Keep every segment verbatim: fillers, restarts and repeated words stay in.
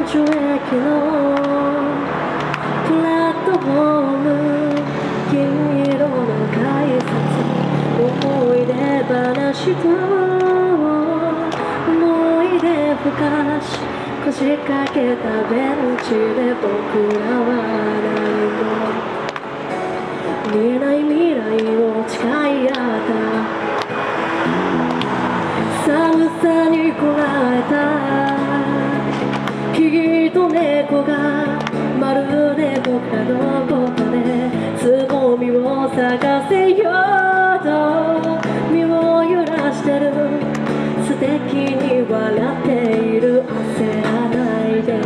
所駅のプラットフォーム、金色の改札、思い出話と思い出ふかし、腰掛けたベンチで僕らは何も見えない未来を誓い合った。寒さにこらえた木と猫がまるで僕らのここでつぼみを咲かせようと身を揺らしてる。素敵に笑っている。焦らないで、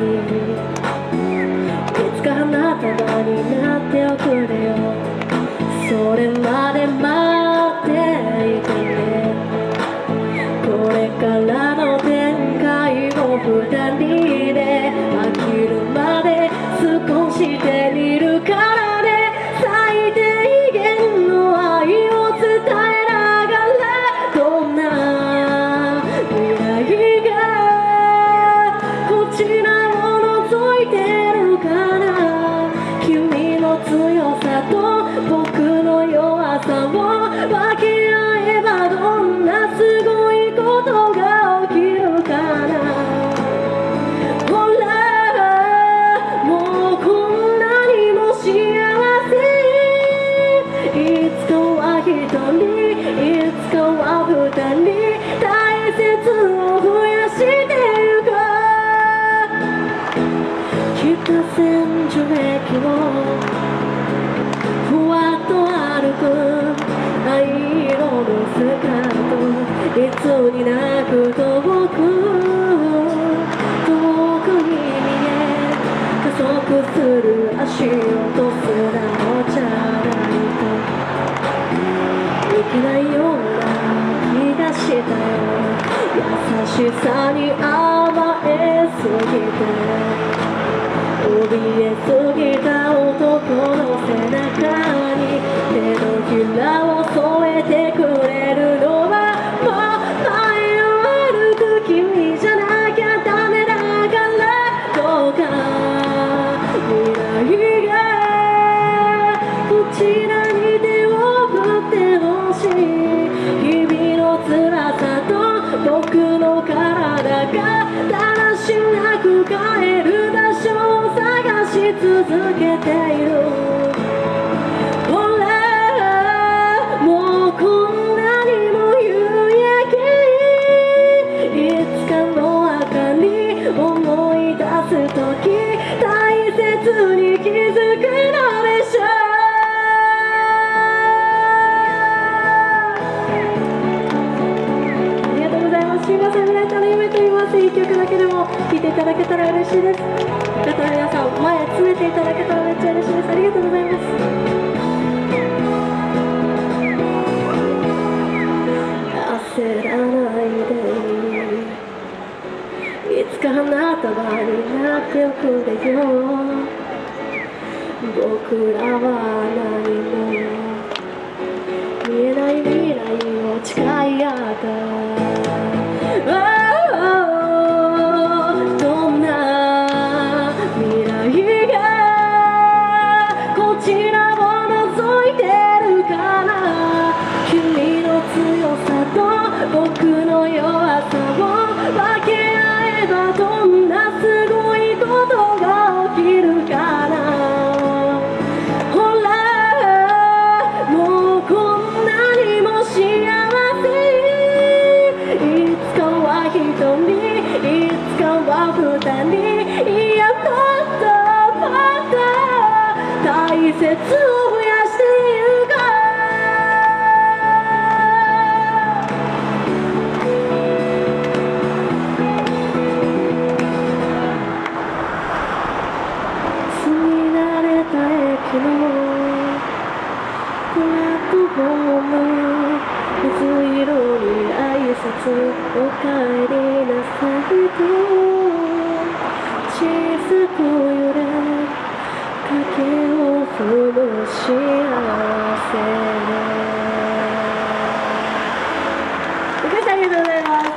いつか花束になっておくれよ。それまで待っていてね。これからの展開を二人で飽きるまで少してみるからね。最低限の愛を伝えながら、どんな未来がこちらを覗いてるかな。君の強さと僕の弱さを分け合えば、どんなすごいことが起きるかな。ほらもうこんなにも幸せ。いつかは一人、いつかは二人、大切を増やしてゆこう。北千住駅をふわっと歩く灰色のスカート、いつになく遠く遠くに見え加速する足音すらもじゃないといけないような気がしたよ。優しさに甘えすぎて怯えすぎた男の背中に手のひらを添えてくれるのは、もう前を歩く君じゃなきゃダメだから。どうか未来がこちらに手を振ってほしい。日々の辛さと僕の体がだらしなく帰る場所を探し続けている。ほらもうこんなにも夕焼け、いつかの赤に思い出すとき大切に気づくのでしょう。ありがとうございます。シンガーソングライターの夢と言います。いっきょくだけでも聴いていただけたら嬉しいです。だから皆さん前へ詰めていただけたらめっちゃ嬉しいです。ありがとうございます。焦らないで、いつか花束になっておくれよ。僕らは何も見えない未来を誓い合った。どんな未来がこちらを覗いてるかな。君の強さと僕の弱さを分け合えば、どんなすごいことが起きるかな。ほらもうこんなにも幸せ。いつかは一人、いつかは二人、いやもっともっと大切を増やしてゆこう。住み慣れた駅のプラットフォーム、水色に挨拶おかえりなさいと小さく揺れ影を踏む幸せ。ありがとうございます。